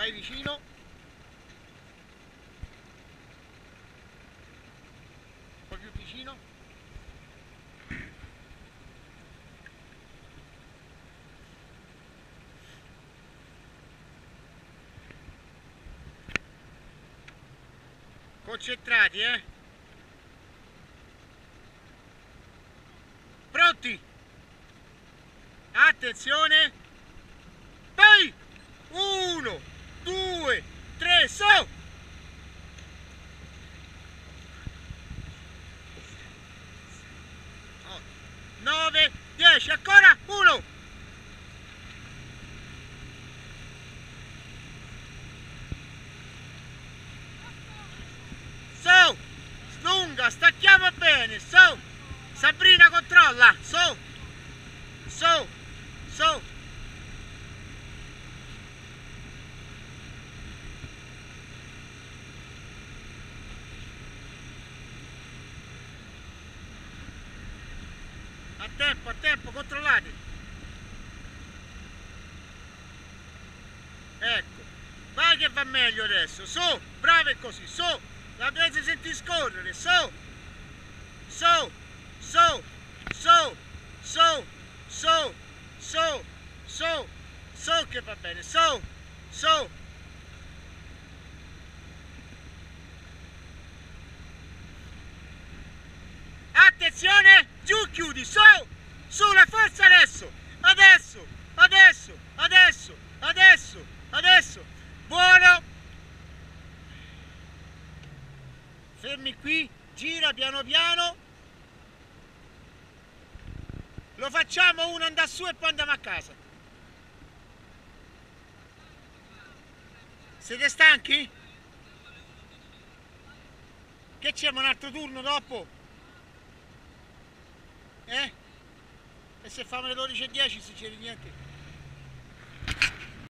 vai vicino. Un po' più vicino. Concentrati, Pronti? Attenzione! Vai! 1, 2, 3, su! 9, 10, ancora! 1! Su! Lunga, stacchiamo bene, su! Sabrina controlla, su! Su! Su! A tempo, controllate! Ecco, vai che va meglio adesso, su! Brave così, su! La dovete sentire scorrere, su! Su! Su! Su! Su! Su! Su! Su! Su che va bene, su! Su! Attenzione! Giù chiudi, su! Sulla forza adesso! Adesso! Adesso! Adesso! Adesso! Adesso! Buono! Fermi qui, gira piano piano. Lo facciamo uno andare su e poi andiamo a casa. Siete stanchi? Che c'è un altro turno dopo? E se famo le 12:10 si c'è niente?